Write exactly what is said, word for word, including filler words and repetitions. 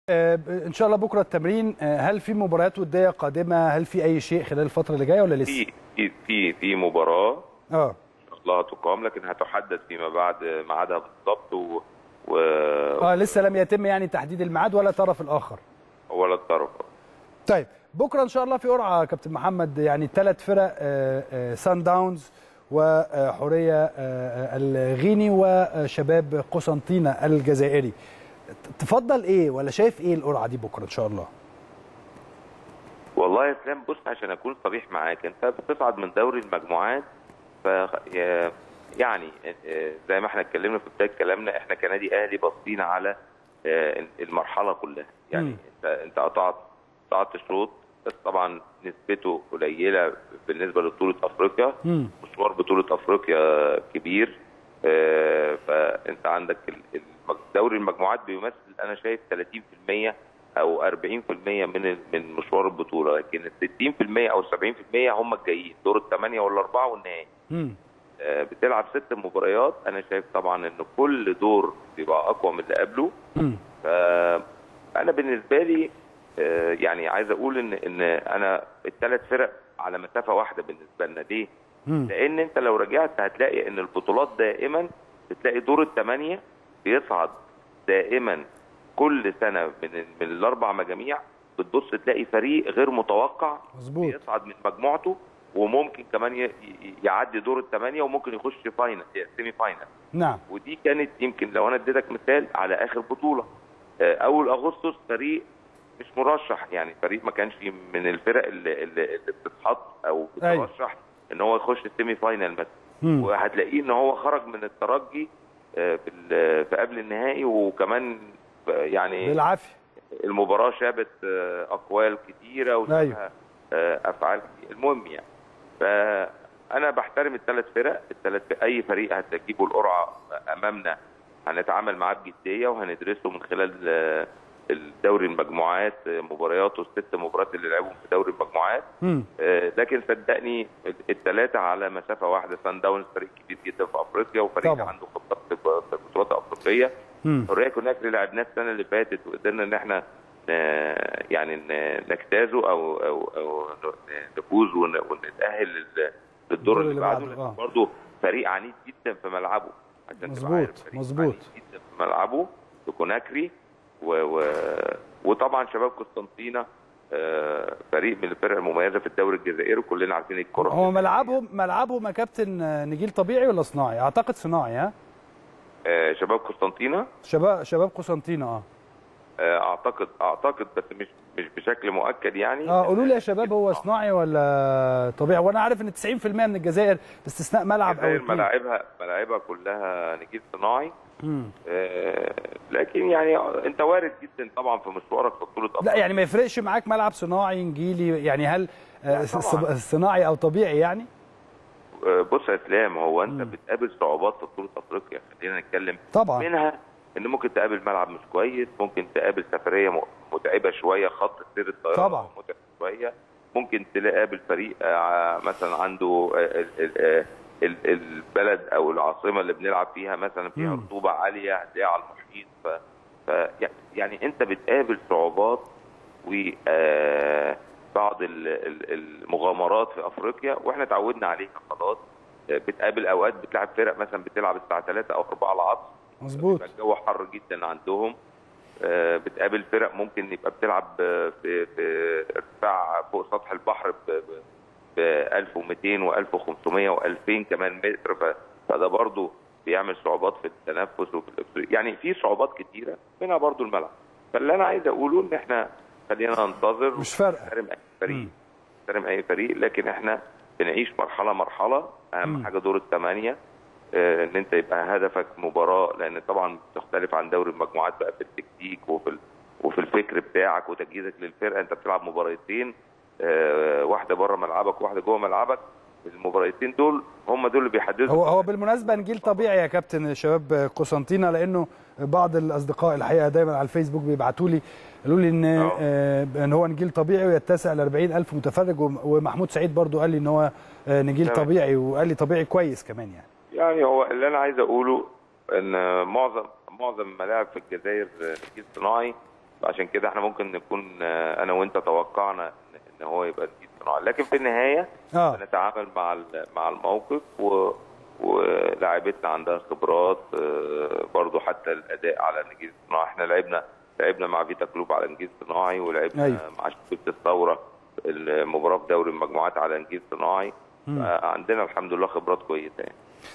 آه، ان شاء الله بكره التمرين. آه، هل في مباريات وديه قادمه؟ هل في اي شيء خلال الفتره اللي جايه ولا لسه؟ في في في في مباراه اه ان شاء الله هتقام، لكن هتحدد فيما بعد ميعادها بالضبط و... و... اه لسه لم يتم يعني تحديد الميعاد ولا الطرف الاخر ولا الطرف. طيب بكره ان شاء الله في قرعه كابتن محمد، يعني ثلاث فرق، آه، آه، سان داونز وحوريه آه، الغيني وشباب قسنطينه الجزائري. تفضل ايه ولا شايف ايه القرعه دي بكره ان شاء الله؟ والله يا اسلام بص، عشان اكون صريح معاك، انت بتصعد من دوري المجموعات، ف يعني زي ما احنا اتكلمنا في بدايه كلامنا، احنا كنادي اهلي باصين على المرحله كلها. يعني م. انت انت قطعت قطعت شوط، بس طبعا نسبته قليله بالنسبه لبطوله افريقيا. م. مشوار بطوله افريقيا كبير، فانت عندك دوري المجموعات بيمثل انا شايف ثلاثين في المية او أربعين في المية من من مشوار البطوله، لكن ال ستين في المية او سبعين في المية هم الجايين دور الثمانيه والاربعه والنهائي. آه بتلعب ست مباريات، انا شايف طبعا ان كل دور بيبقى اقوى من اللي قبله. فانا بالنسبه لي آه يعني عايز اقول ان ان انا الثلاث فرق على مسافه واحده بالنسبه لنا. ليه؟ لان انت لو رجعت هتلاقي ان البطولات دائما بتلاقي دور الثمانيه بيصعد دائما كل سنه من من الاربع مجاميع، بتبص تلاقي فريق غير متوقع مظبوط بيصعد من مجموعته، وممكن كمان يعدي دور الثمانيه وممكن يخش فاينل سيمي فاينل. نعم. ودي كانت يمكن لو انا اديتك مثال على اخر بطوله، اول اغسطس فريق مش مرشح، يعني فريق ما كانش من الفرق اللي, اللي بتتحط او بترشح ان هو يخش السيمي فاينل مثلا، وهتلاقيه ان هو خرج من الترجي في قبل النهائي، وكمان يعني بالعافيه المباراه شابت اقوال كتيره وشابها افعال كتير. المهم يعني فانا بحترم الثلاث فرق، الثلاث اي فريق هتجيبه القرعه امامنا هنتعامل معاه بجديه وهندرسه من خلال الدوري المجموعات، مبارياته الست مباريات اللي لعبهم في دوري المجموعات. لكن صدقني الثلاثه على مسافه واحده. سان داونز فريق كبير جدا في افريقيا، وفريق طبعا عنده خبرات في البطولات الافريقيه. حوريه كوناكري لعبناه السنه اللي فاتت وقدرنا ان احنا يعني نجتازه او او او نفوز ونتاهل للدور اللي بعده. برضه فريق عنيد جدا في ملعبه، عشان مظبوط مظبوط جدا في ملعبه في كوناكري. و... و... وطبعا شباب قسطنطينه فريق من الفرق المميزه في الدوري الجزائري، وكلنا عارفين الكره. هو ملعبهم ملعبهم يا كابتن نجيل طبيعي ولا صناعي؟ اعتقد صناعي. ها آه شباب قسطنطينه شباب شباب قسطنطينه اه اعتقد اعتقد بس مش مش بشكل مؤكد يعني. اه قولوا لي يا شباب، هو صناعي ولا طبيعي؟ وانا عارف ان تسعين في المية من الجزائر باستثناء ملعب او اتنين ملاعبها ملاعبها كلها نجيل صناعي. آه لكن يعني انت وارد جدا طبعا في مشوارك في بطوله لا يعني ما يفرقش معاك ملعب صناعي نجيلي، يعني هل آه صناعي او طبيعي يعني؟ آه بص يا اسلام، هو انت مم. بتقابل صعوبات في بطوله افريقيا، خلينا نتكلم طبعا منها ان ممكن تقابل ملعب مش كويس، ممكن تقابل سفريه متعبه شويه، خط سير الطيران طبعا متعب شويه، ممكن تقابل فريق مثلا عنده البلد او العاصمه اللي بنلعب فيها مثلا فيها رطوبه عاليه، هتلاقيها على المحيط. ف... ف يعني انت بتقابل صعوبات وبعض المغامرات في افريقيا، واحنا اتعودنا عليها خلاص. بتقابل اوقات بتلعب فرق مثلا بتلعب الساعه ثلاثة او أربعة العصر، مظبوط، الجو حر جدا عندهم. بتقابل فرق ممكن يبقى بتلعب في في ارتفاع فوق سطح البحر ب ألف ومئتين وألف وخمسمية وألفين كمان متر، فده برضو بيعمل صعوبات في التنفس وفي يعني في صعوبات كتيره، منها برضو الملعب. فاللي انا عايز اقوله ان احنا خلينا ننتظر، مش فارقه نحترم اي فريق نحترم اي فريق لكن احنا بنعيش مرحله مرحله. اهم م. حاجه دور الثمانيه، ان انت يبقى هدفك مباراه، لان طبعا بتختلف عن دوري المجموعات بقى في التكتيك وفي وفي الفكر بتاعك وتجهيزك للفرقه. انت بتلعب مباراتين، واحده بره ملعبك وواحده جوه ملعبك. المباراتين دول هم دول اللي بيحددوا. هو هو بالمناسبه نجيل طبيعي يا كابتن شباب قسنطينه، لانه بعض الاصدقاء الحقيقه دايما على الفيسبوك بيبعتوا لي قالوا لي ان آه ان هو نجيل طبيعي ويتسع ل أربعين ألف متفرج، ومحمود سعيد برضو قال لي ان هو نجيل تمام. طبيعي، وقال لي طبيعي كويس كمان يعني. يعني هو اللي انا عايز اقوله ان معظم معظم الملاعب في الجزائر نجيل صناعي، عشان كده احنا ممكن نكون انا وانت توقعنا ان هو يبقى نجيل صناعي، لكن في النهايه آه. نتعامل مع مع الموقف و ولاعيبتنا عندها خبرات برضو، حتى الاداء على النجيل الصناعي. احنا لعبنا لعبنا مع فيتا كلوب على نجيل صناعي، ولعبنا أيوه. مع شبكه الثوره المباراه في دوري المجموعات على نجيل صناعي. عندنا الحمد لله خبرات كويسه يعني.